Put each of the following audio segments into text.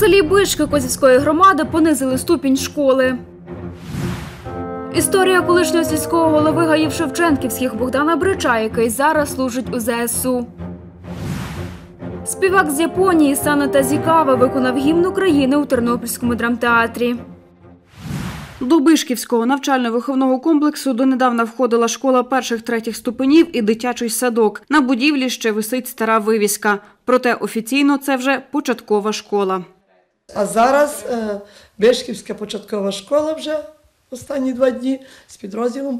селі Бишки Козівської громади понизили ступінь школи. Історія колишнього сільського голови гаїв Шевченківських Богдана Брича, який зараз служить у ЗСУ. Співак з Японії Сана Тазікава виконав гімн України у Тернопільському драмтеатрі. До Бишківського навчально-виховного комплексу донедавна входила школа перших-третіх ступенів і дитячий садок. На будівлі ще висить стара вивіска. Проте офіційно це вже початкова школа. А зараз Бишківська початкова школа вже останні 2 дні з підрозділом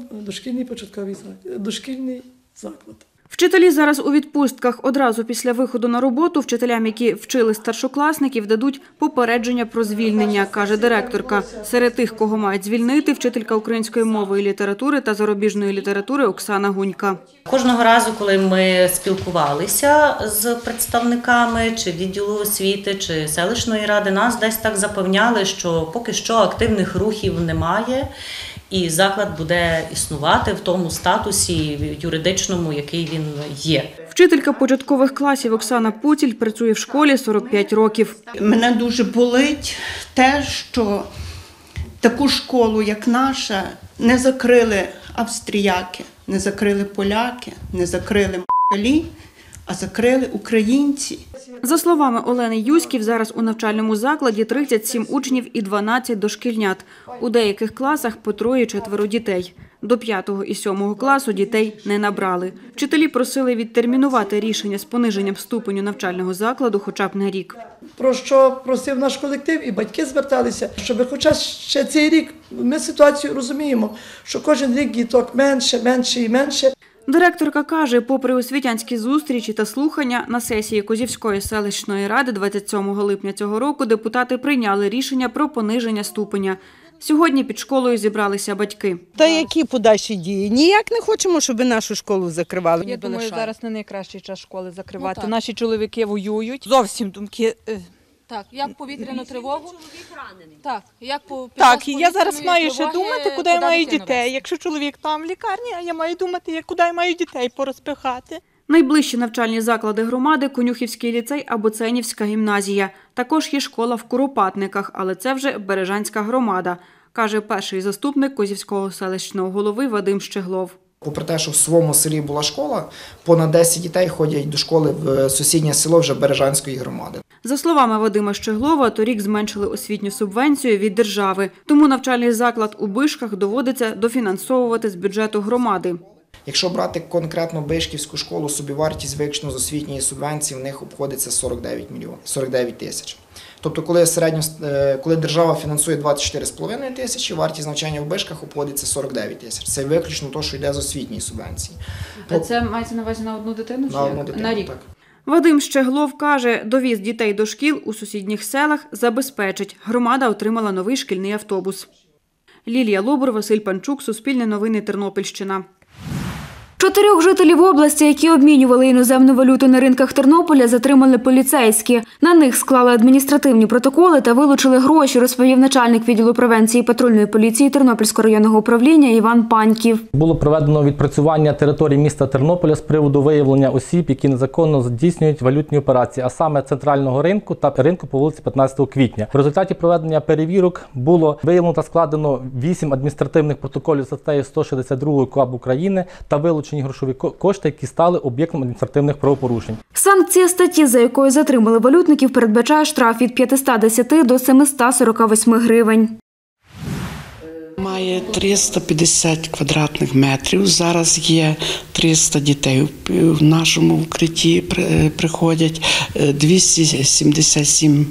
дошкільний заклад. Вчителі зараз у відпустках. Одразу після виходу на роботу вчителям, які вчили старшокласників, дадуть попередження про звільнення, каже директорка. Серед тих, кого мають звільнити, вчителька української мови і літератури та зарубіжної літератури Оксана Гунька. Кожного разу, коли ми спілкувалися з представниками чи відділу освіти, чи селищної ради, нас десь так запевняли, що поки що активних рухів немає. І заклад буде існувати в тому статусі юридичному, який він є. Вчителька початкових класів Оксана Пуціль працює в школі 45 років. Мене дуже болить те, що таку школу, як наша, не закрили австріяки, не закрили поляки, не закрили м***лі, а закрили українці. За словами Олени Юськів, зараз у навчальному закладі 37 учнів і 12 дошкільнят. У деяких класах по 3-4 дітей. До 5-го і 7-го класу дітей не набрали. Вчителі просили відтермінувати рішення з пониженням ступеню навчального закладу хоча б на рік. Про що просив наш колектив, і батьки зверталися, щоб хоча ще цей рік, ми ситуацію розуміємо, що кожен рік діток менше і менше. Директорка каже, попри освітянські зустрічі та слухання, на сесії Козівської селищної ради 27 липня цього року депутати прийняли рішення про пониження ступеня. Сьогодні під школою зібралися батьки. Та які подальші дії? Ніяк не хочемо, щоб нашу школу закривали. Я думаю, зараз не найкращий час школи закривати. Ну, наші чоловіки воюють. Зовсім думки... Так, як повітряну тривогу? Так, як так, і я зараз маю ще думати, куди я маю дітей. Якщо чоловік там в лікарні, а я маю думати, куди я маю дітей порозпихати. Найближчі навчальні заклади громади – Конюхівський ліцей або Ценівська гімназія. Також є школа в Куропатниках, але це вже Бережанська громада, каже перший заступник Козівського селищного голови Вадим Щеглов. Попри те, що в своєму селі була школа, понад 10 дітей ходять до школи в сусіднє село вже Бережанської громади. За словами Вадима Щеглова, торік зменшили освітню субвенцію від держави. Тому навчальний заклад у Бишках доводиться дофінансовувати з бюджету громади. Якщо брати конкретно Бишківську школу, собівартість виключно з освітньої субвенції в них обходиться 49 тисяч. Тобто, коли держава фінансує 24,5 тисячі, вартість навчання в Бишках обходиться 49 тисяч. Це виключно те, що йде з освітньої субвенції. А це мається на увазі на одну дитину? На одну дитину, на рік? Так. Вадим Щеглов каже, довіз дітей до шкіл у сусідніх селах забезпечить. Громада отримала новий шкільний автобус. Лілія Лобур, Василь Панчук, Суспільне новини, Тернопільщина. 4 жителів області, які обмінювали іноземну валюту на ринках Тернополя, затримали поліцейські. На них склали адміністративні протоколи та вилучили гроші, розповів начальник відділу превенції патрульної поліції Тернопільського районного управління Іван Паньків. Було проведено відпрацювання території міста Тернополя з приводу виявлення осіб, які незаконно здійснюють валютні операції, а саме центрального ринку та ринку по вулиці 15 квітня. В результаті проведення перевірок було виявлено та складено 8 адміністративних протоколів за статтею 162 КУАП України та вилучені грошові кошти, які стали об'єктом адміністративних правопорушень. Санкція статті, за якою затримали валютників, передбачає штраф від 510 до 748 гривень. Має 350 квадратних метрів. Зараз є 300 дітей в нашому укритті приходять, 277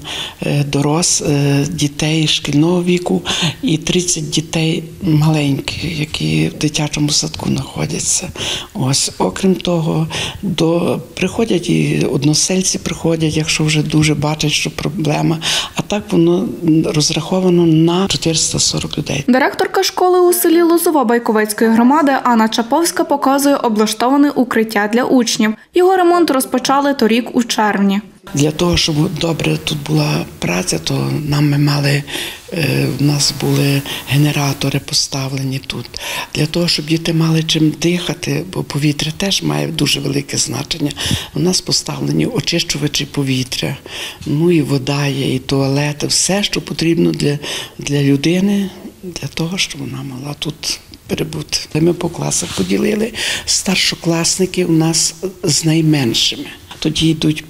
дітей шкільного віку і 30 дітей маленьких, які в дитячому садку знаходяться. Ось, окрім того, приходять і односельці приходять, якщо вже дуже бачать, що проблема. А так воно розраховано на 440 людей. Директорка школи у селі Лозова Байковецької громади Анна Чаповська показує облаштоване укриття для учнів. Його ремонт розпочали торік у червні. Для того, щоб добре тут була праця, то ми мали У нас були генератори поставлені тут, для того, щоб діти мали чим дихати, бо повітря теж має дуже велике значення. У нас поставлені очищувачі повітря, ну і вода є, і туалети, все, що потрібно для людини, для того, щоб вона могла тут перебути. Ми по класах поділили старшокласники у нас з найменшими. Тоді йдуть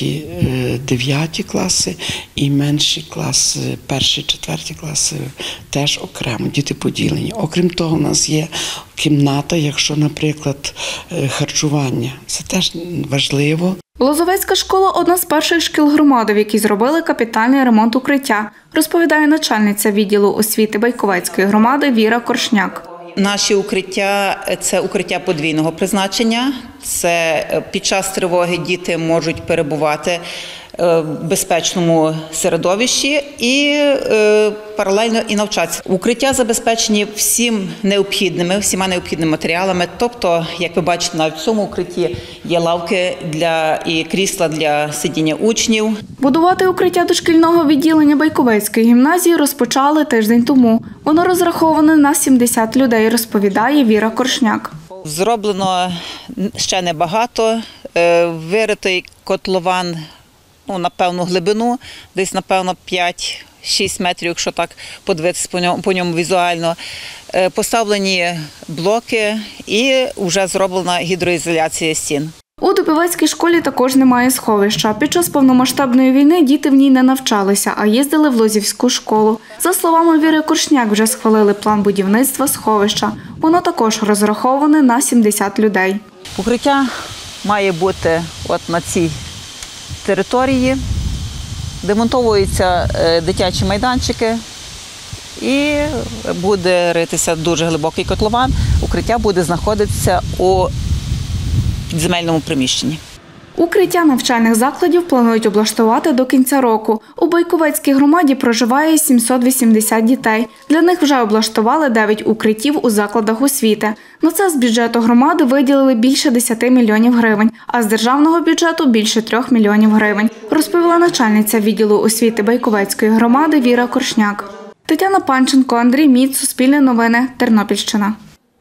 5-9 класи і менші класи, 1-4 класи теж окремо, діти поділені. Окрім того, у нас є кімната, якщо, наприклад, харчування. Це теж важливо. Лозовецька школа – одна з перших шкіл громади, в якій зробили капітальний ремонт укриття, розповідає начальниця відділу освіти Байковецької громади Віра Коршняк. Наші укриття – це укриття подвійного призначення. Це під час тривоги діти можуть перебувати в безпечному середовищі і паралельно і навчатися. Укриття забезпечені всіма необхідними матеріалами. Тобто, як ви бачите, навіть в цьому укритті є лавки і крісла для сидіння учнів. Будувати укриття дошкільного відділення Байковецької гімназії розпочали тиждень тому. Воно розраховане на 70 людей, розповідає Віра Коршняк. Зроблено ще небагато. Виритий котлован на певну глибину, десь, напевно, 5-6 метрів, якщо так подивитися по ньому візуально. Поставлені блоки і вже зроблена гідроізоляція стін. У Дубівецькій школі також немає сховища. Під час повномасштабної війни діти в ній не навчалися, а їздили в Лозівську школу. За словами Віри Коршняк, вже схвалили план будівництва сховища. Воно також розраховане на 70 людей. Укриття має бути на цій території, демонтовуються дитячі майданчики і буде ритися дуже глибокий котлован. Укриття буде знаходитися у підземельному приміщенні. Укриття навчальних закладів планують облаштувати до кінця року. У Байковецькій громаді проживає 780 дітей. Для них вже облаштували 9 укриттів у закладах освіти. На це з бюджету громади виділили більше 10 мільйонів гривень, а з державного бюджету – більше 3 мільйонів гривень, розповіла начальниця відділу освіти Байковецької громади Віра Коршняк. Тетяна Панченко, Андрій Міц, Суспільне новини, Тернопільщина.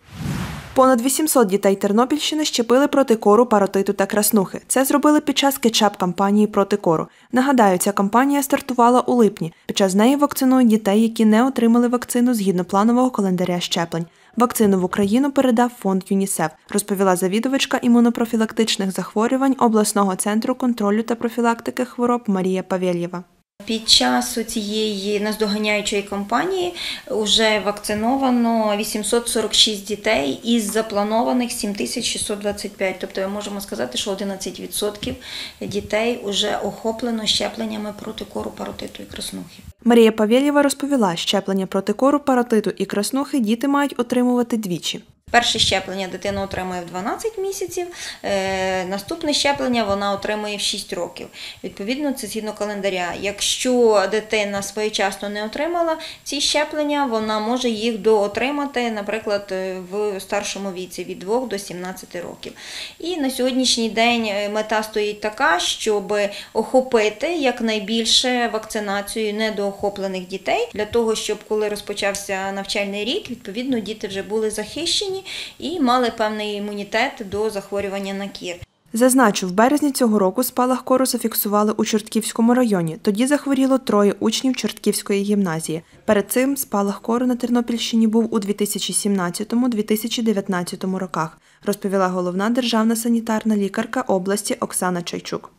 Понад 800 дітей Тернопільщини щепили проти кору, паротиту та краснухи. Це зробили під час кетчап-кампанії проти кору. Нагадаю, ця кампанія стартувала у липні. Під час неї вакцинують дітей, які не отримали вакцину згідно планового календаря щеплень. Вакцину в Україну передав фонд ЮНІСЕФ, розповіла завідувачка імунопрофілактичних захворювань обласного центру контролю та профілактики хвороб Марія Павєлєва. Під час цієї наздоганяючої кампанії вже вакциновано 846 дітей із запланованих 7625. Тобто ми можемо сказати, що 11% дітей вже охоплено щепленнями проти кору, паротиту і краснухи. Марія Павєлєва розповіла, щеплення проти кору, паротиту і краснухи діти мають отримувати двічі. Перше щеплення дитина отримує в 12 місяців, наступне щеплення вона отримує в 6 років. Відповідно, це згідно календаря. Якщо дитина своєчасно не отримала ці щеплення, вона може їх доотримати, наприклад, в старшому віці від 2 до 17 років. І на сьогоднішній день мета стоїть така, щоб охопити якнайбільше вакцинацією недоохоплених дітей, для того, щоб коли розпочався навчальний рік, відповідно, діти вже були захищені і мали певний імунітет до захворювання на кір. Зазначу, в березні цього року спалах кору зафіксували у Чортківському районі. Тоді захворіло 3 учнів Чортківської гімназії. Перед цим спалах кору на Тернопільщині був у 2017-2019 роках, розповіла головна державна санітарна лікарка області Оксана Чайчук.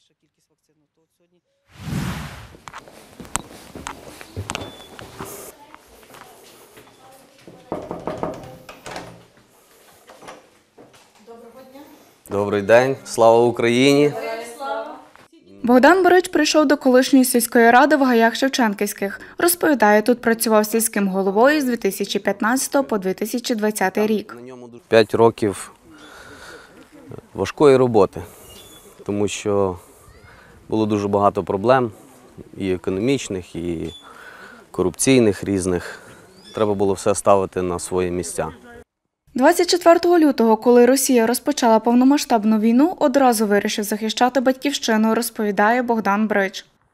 Добрий день, слава Україні! Богдан Борич прийшов до колишньої сільської ради в Гаях Шевченківських. Розповідає, тут працював сільським головою з 2015 по 2020 рік. 5 років важкої роботи, тому що було дуже багато проблем, і економічних, і корупційних різних. Треба було все ставити на свої місця. 24 лютого, коли Росія розпочала повномасштабну війну, одразу вирішив захищати батьківщину, розповідає Богдан Брич.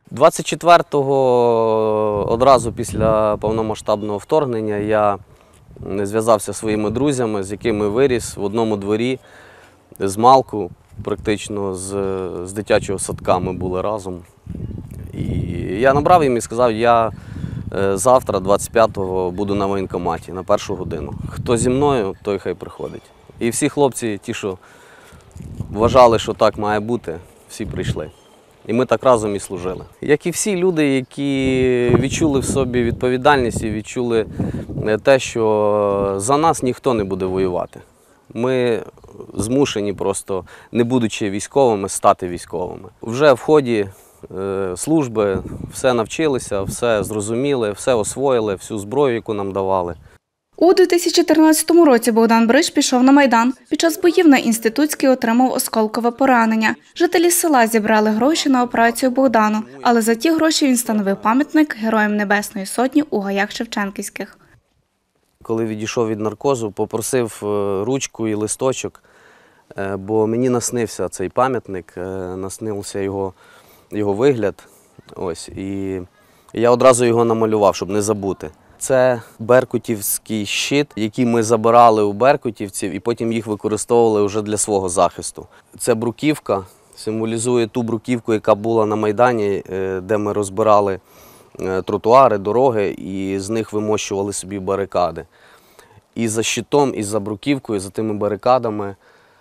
24-го, одразу після повномасштабного вторгнення, я зв'язався зі своїми друзями, з якими виріс в одному дворі, з малку, практично з дитячого садка ми були разом. І я набрав їм і сказав, я завтра, 25-го, буду на воєнкоматі на 1 годину. Хто зі мною, той хай приходить. І всі хлопці, ті, що вважали, що так має бути, всі прийшли. І ми так разом і служили. Як і всі люди, які відчули в собі відповідальність і відчули те, що за нас ніхто не буде воювати. Ми змушені просто, не будучи військовими, стати військовими. Вже в ході служби все навчилися, все зрозуміли, все освоїли, всю зброю, яку нам давали. У 2014 році Богдан Брич пішов на Майдан. Під час боїв на Інститутській отримав осколкове поранення. Жителі села зібрали гроші на операцію Богдану, але за ті гроші він встановив пам'ятник Героям Небесної Сотні у гаях Шевченківських. Коли відійшов від наркозу, попросив ручку і листочок, бо мені наснився цей пам'ятник, наснився його вигляд. Ось, і я одразу його намалював, щоб не забути. Це беркутівський щит, який ми забирали у беркутівців і потім їх використовували вже для свого захисту. Це бруківка, символізує ту бруківку, яка була на Майдані, де ми розбирали тротуари, дороги і з них вимощували собі барикади. І за щитом, і за бруківкою, за тими барикадами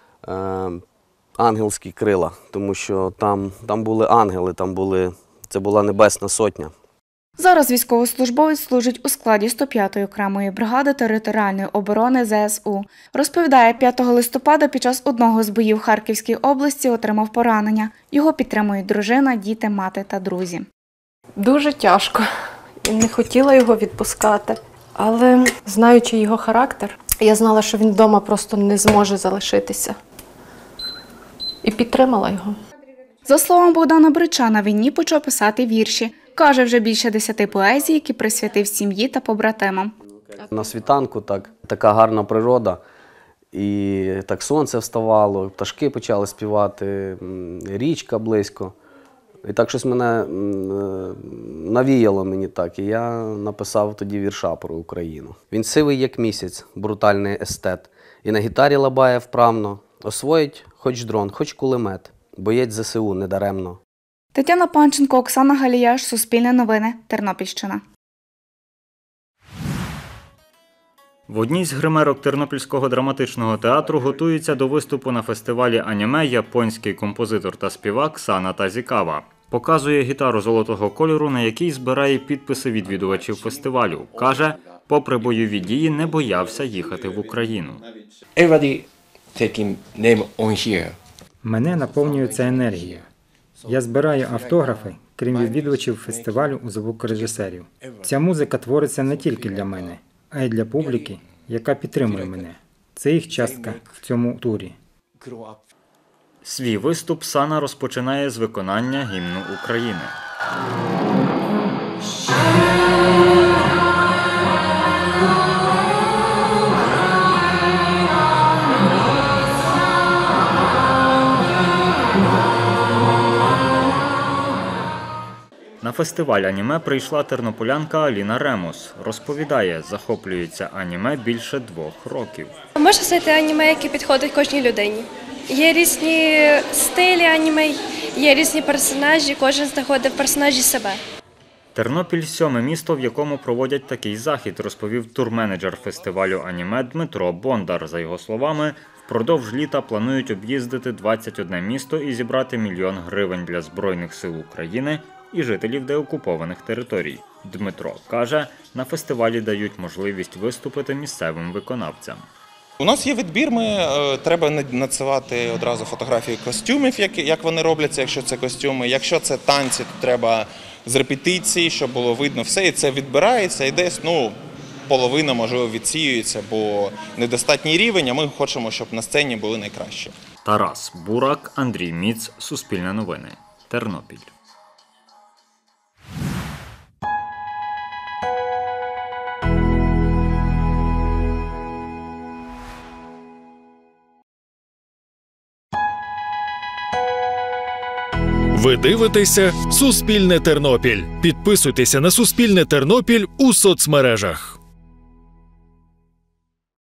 ангельські крила, тому що там були ангели, це була Небесна Сотня. Зараз військовослужбовець служить у складі 105-ї окремої бригади територіальної оборони ЗСУ. Розповідає, 5 листопада під час одного з боїв в Харківській області отримав поранення. Його підтримують дружина, діти, мати та друзі. Дуже тяжко. І не хотіла його відпускати. Але, знаючи його характер, я знала, що він вдома просто не зможе залишитися. І підтримала його. За словами Богдана Брича, на війні почав писати вірші. Каже, вже більше 10 поезій, які присвятив сім'ї та побратимам. На світанку така гарна природа, і так сонце вставало, пташки почали співати, річка близько. І так щось мене навіяло мені так, і я написав тоді вірша про Україну. Він сивий, як місяць, брутальний естет, і на гітарі лабає вправно, освоїть хоч дрон, хоч кулемет, боєць ЗСУ недаремно. Тетяна Панченко, Оксана Галіяш, Суспільне новини, Тернопільщина. В одній з гримерок Тернопільського драматичного театру готується до виступу на фестивалі аніме японський композитор та співак Сана Тазікава. Показує гітару золотого кольору, на якій збирає підписи відвідувачів фестивалю. Каже, попри бойові дії, не боявся їхати в Україну. Мене наповнює ця енергія. Я збираю автографи, крім відвідувачів фестивалю у звукорежисерів. Ця музика твориться не тільки для мене, а й для публіки, яка підтримує мене. Це їх частка в цьому турі. Свій виступ Сана розпочинає з виконання гімну України. На фестиваль аніме прийшла тернополянка Аліна Ремус. Розповідає, захоплюється аніме більше 2 років. Можна знайти аніме, яке підходить кожній людині. Є різні стилі аніме, є різні персонажі, кожен знаходить в персонажі себе. Тернопіль – 7-ме місто, в якому проводять такий захід, розповів турменеджер фестивалю аніме Дмитро Бондар. За його словами, впродовж літа планують об'їздити 21 місто і зібрати 1 мільйон гривень для Збройних сил України і жителів деокупованих територій. Дмитро каже, на фестивалі дають можливість виступити місцевим виконавцям. У нас є відбір, треба надсилати одразу фотографії костюмів, як вони робляться, якщо це костюми. Якщо це танці, то треба з репетиції, щоб було видно все. І це відбирається і десь, половина, можливо, відсіюється, бо недостатній рівень, а ми хочемо, щоб на сцені були найкращі. Тарас Бурак, Андрій Міц, Суспільне новини, Тернопіль. Ви дивитеся «Суспільне Тернопіль». Підписуйтеся на «Суспільне Тернопіль» у соцмережах.